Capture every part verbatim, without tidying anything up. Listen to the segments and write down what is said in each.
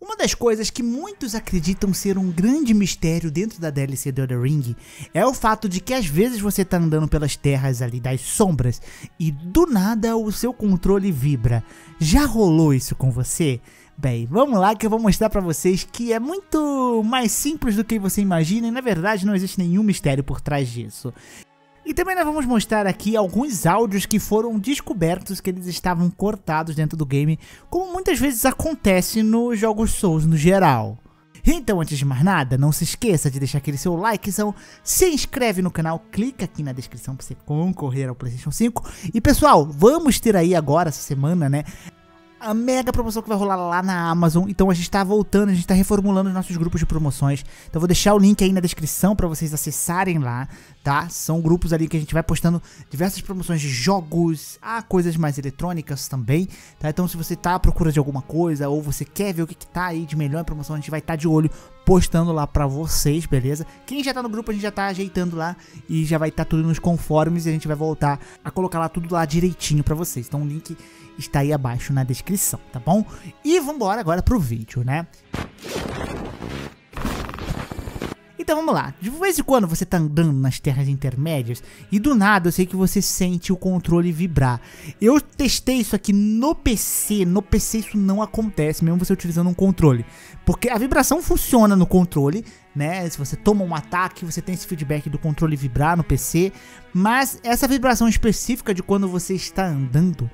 Uma das coisas que muitos acreditam ser um grande mistério dentro da D L C The Elden Ring é o fato de que às vezes você tá andando pelas terras ali das sombras e do nada o seu controle vibra. Já rolou isso com você? Bem, vamos lá que eu vou mostrar pra vocês que é muito mais simples do que você imagina e na verdade não existe nenhum mistério por trás disso. E também nós vamos mostrar aqui alguns áudios que foram descobertos que eles estavam cortados dentro do game, como muitas vezes acontece nos jogos Souls no geral. Então, antes de mais nada, não se esqueça de deixar aquele seu likezão, se inscreve no canal, clica aqui na descrição para você concorrer ao PlayStation cinco. E pessoal, vamos ter aí agora, essa semana, né, a mega promoção que vai rolar lá na Amazon. Então a gente tá voltando, a gente tá reformulando os nossos grupos de promoções. Então eu vou deixar o link aí na descrição pra vocês acessarem lá, tá? São grupos ali que a gente vai postando diversas promoções de jogos, ah, coisas mais eletrônicas também, tá? Então se você tá à procura de alguma coisa ou você quer ver o que, que tá aí de melhor em promoção, a gente vai estar tá de olho postando lá pra vocês, beleza? Quem já tá no grupo, a gente já tá ajeitando lá e já vai estar tá tudo nos conformes e a gente vai voltar a colocar lá tudo lá direitinho pra vocês. Então o link está aí abaixo na descrição, tá bom? E vambora agora pro vídeo, né? Então vamos lá, de vez em quando você tá andando nas terras intermédias e do nada eu sei que você sente o controle vibrar. Eu testei isso aqui no P C, no P C isso não acontece, mesmo você utilizando um controle. Porque a vibração funciona no controle, né? Se você toma um ataque, você tem esse feedback do controle vibrar no P C. Mas essa vibração específica de quando você está andando,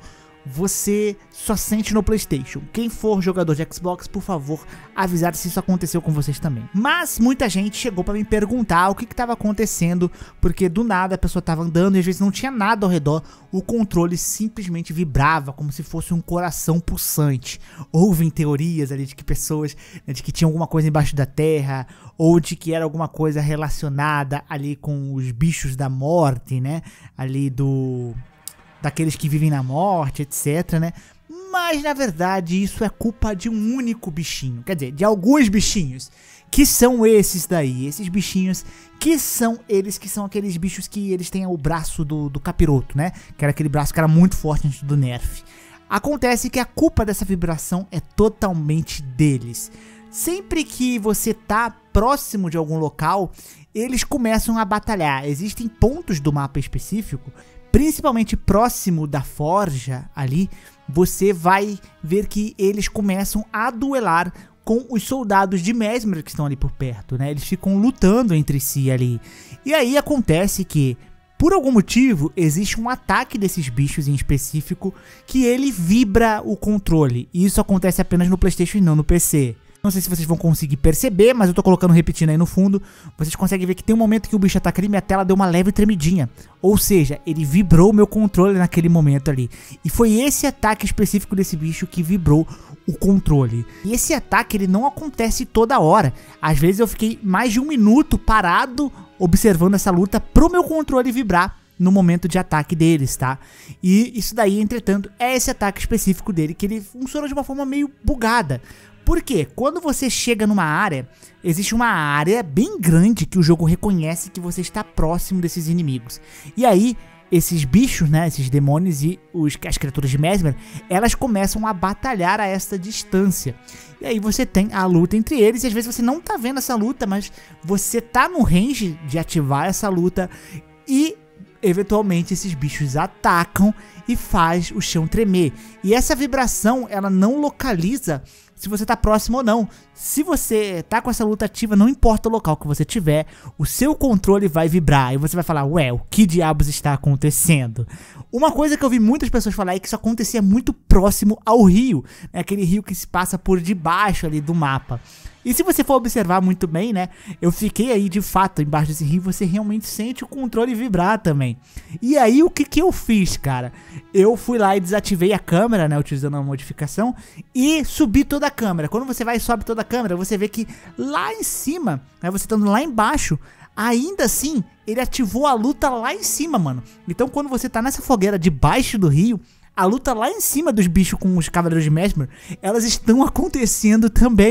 você só sente no PlayStation. Quem for jogador de Xbox, por favor, avisar se isso aconteceu com vocês também. Mas muita gente chegou pra me perguntar o que que tava acontecendo, porque do nada a pessoa tava andando e às vezes não tinha nada ao redor, o controle simplesmente vibrava como se fosse um coração pulsante. Houve teorias ali de que pessoas, né, de que tinha alguma coisa embaixo da terra, ou de que era alguma coisa relacionada ali com os bichos da morte, né, ali do... daqueles que vivem na morte, etc, né? Mas na verdade isso é culpa de um único bichinho, quer dizer, de alguns bichinhos, que são esses daí, esses bichinhos que são eles, que são aqueles bichos que eles têm o braço do, do capiroto, né? Que era aquele braço que era muito forte antes do nerf. Acontece que a culpa dessa vibração é totalmente deles. Sempre que você tá próximo de algum local, eles começam a batalhar. Existem pontos do mapa específico, principalmente próximo da forja ali, você vai ver que eles começam a duelar com os soldados de Mesmer que estão ali por perto, né? Eles ficam lutando entre si ali. E aí acontece que, por algum motivo, existe um ataque desses bichos em específico que ele vibra o controle. E isso acontece apenas no PlayStation e não no P C. Não sei se vocês vão conseguir perceber, mas eu tô colocando repetindo aí no fundo. Vocês conseguem ver que tem um momento que o bicho ataca ali, minha tela deu uma leve tremidinha. Ou seja, ele vibrou o meu controle naquele momento ali. E foi esse ataque específico desse bicho que vibrou o controle. E esse ataque ele não acontece toda hora. Às vezes eu fiquei mais de um minuto parado observando essa luta pro meu controle vibrar no momento de ataque deles, tá? E isso daí, entretanto, é esse ataque específico dele que ele funciona de uma forma meio bugada. Por quê? Quando você chega numa área, existe uma área bem grande que o jogo reconhece que você está próximo desses inimigos. E aí, esses bichos, né, esses demônios e os, as criaturas de Mesmer, elas começam a batalhar a essa distância. E aí você tem a luta entre eles e às vezes você não tá vendo essa luta, mas você tá no range de ativar essa luta e eventualmente esses bichos atacam e faz o chão tremer. E essa vibração, ela não localiza se você tá próximo ou não. Se você tá com essa luta ativa, não importa o local que você tiver, o seu controle vai vibrar. E você vai falar, ué, o que diabos está acontecendo? Uma coisa que eu vi muitas pessoas falar é que isso acontecia muito próximo ao rio, né? Aquele rio que se passa por debaixo ali do mapa. E se você for observar muito bem, né, eu fiquei aí de fato embaixo desse rio, você realmente sente o controle vibrar também. E aí o que que eu fiz, cara? Eu fui lá e desativei a câmera, né, utilizando uma modificação, e subi toda a câmera. Quando você vai e sobe toda a câmera, você vê que lá em cima, né, você estando lá embaixo, ainda assim, ele ativou a luta lá em cima, mano. Então quando você tá nessa fogueira debaixo do rio, a luta lá em cima dos bichos com os cavaleiros de Mesmer, elas estão acontecendo também.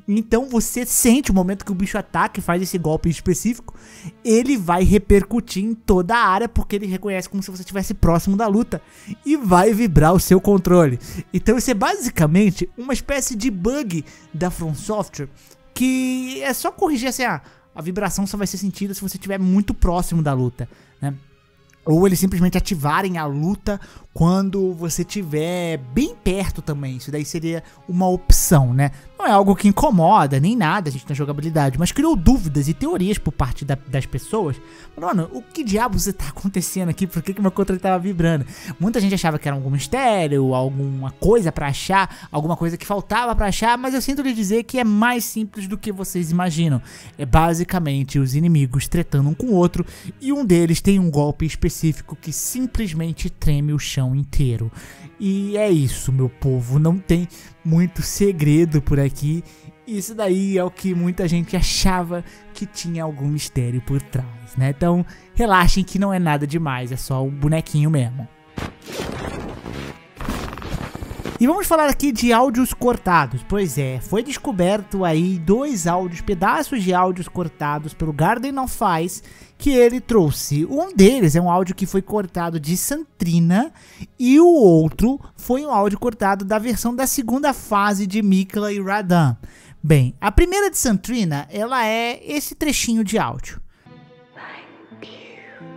Então você sente o momento que o bicho ataca e faz esse golpe específico, ele vai repercutir em toda a área, porque ele reconhece como se você estivesse próximo da luta e vai vibrar o seu controle. Então isso é basicamente uma espécie de bug da From Software, que é só corrigir assim, ah, a vibração só vai ser sentida se você estiver muito próximo da luta, né? Ou eles simplesmente ativarem a luta quando você estiver bem perto também. Isso daí seria uma opção, né? Não é algo que incomoda nem nada a gente na jogabilidade, mas criou dúvidas e teorias por parte da, das pessoas. Mano, o que diabos está acontecendo aqui? Por que, que meu controle estava vibrando? Muita gente achava que era algum mistério, alguma coisa pra achar, alguma coisa que faltava pra achar, mas eu sinto lhe dizer que é mais simples do que vocês imaginam. É basicamente os inimigos tretando um com o outro e um deles tem um golpe específico que simplesmente treme o chão inteiro. E é isso, meu povo, não tem muito segredo por aqui. Isso daí é o que muita gente achava que tinha algum mistério por trás, né? Então relaxem que não é nada demais, é só um bonequinho mesmo. E vamos falar aqui de áudios cortados. Pois é, foi descoberto aí dois áudios, pedaços de áudios cortados pelo Garden of Ice que ele trouxe. Um deles é um áudio que foi cortado de Santrina e o outro foi um áudio cortado da versão da segunda fase de Miquella e Radahn. Bem, a primeira de Santrina, ela é esse trechinho de áudio. Thank you.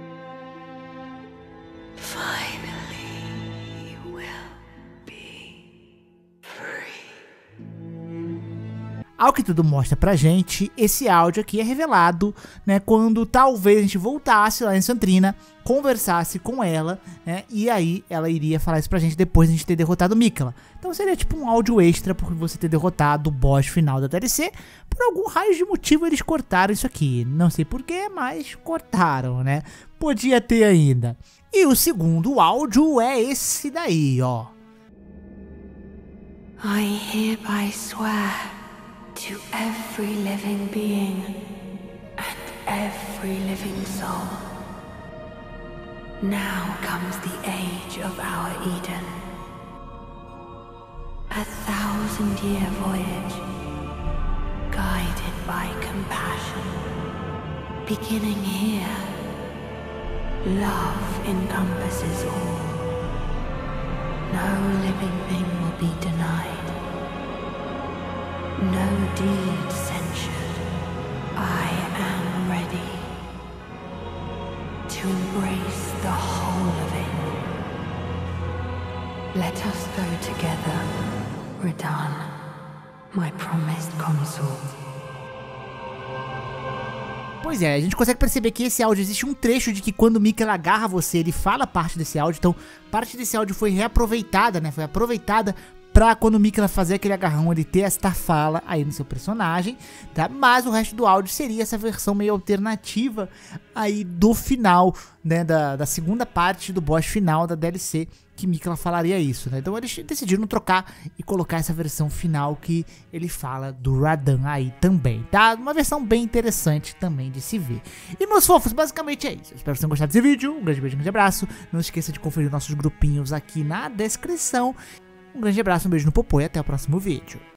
Finally, you will be free. Ao que tudo mostra pra gente, esse áudio aqui é revelado, né, quando talvez a gente voltasse lá em Santrina, conversasse com ela, né, e aí ela iria falar isso pra gente depois de a gente ter derrotado Miquella. Então seria tipo um áudio extra por você ter derrotado o boss final da D L C. Por algum raio de motivo eles cortaram isso aqui, não sei porquê, mas cortaram, né, podia ter ainda. E o segundo áudio é esse daí, ó. I hereby swear to every living being and every living soul. Now comes the age of our Eden. A thousand-year voyage, guided by compassion. Beginning here, love encompasses all. No living thing will be denied. No deed censured. I am ready to embrace the whole of it. Let us go together, Radahn, my promised consort. Pois é, a gente consegue perceber que esse áudio, existe um trecho de que quando Miquella agarra você, ele fala parte desse áudio, então parte desse áudio foi reaproveitada, né, foi aproveitada pra quando o Miquella fazer aquele agarrão, ele ter esta fala aí no seu personagem, tá? Mas o resto do áudio seria essa versão meio alternativa aí do final, né, da, da segunda parte do boss final da D L C, que Miquella falaria isso, né? Então eles decidiram trocar e colocar essa versão final que ele fala do Radahn aí também, tá? Uma versão bem interessante também de se ver. E meus fofos, basicamente é isso. Eu espero que vocês tenham gostado desse vídeo. Um grande beijo, um grande abraço. Não esqueça de conferir nossos grupinhos aqui na descrição. Um grande abraço, um beijo no popô e até o próximo vídeo.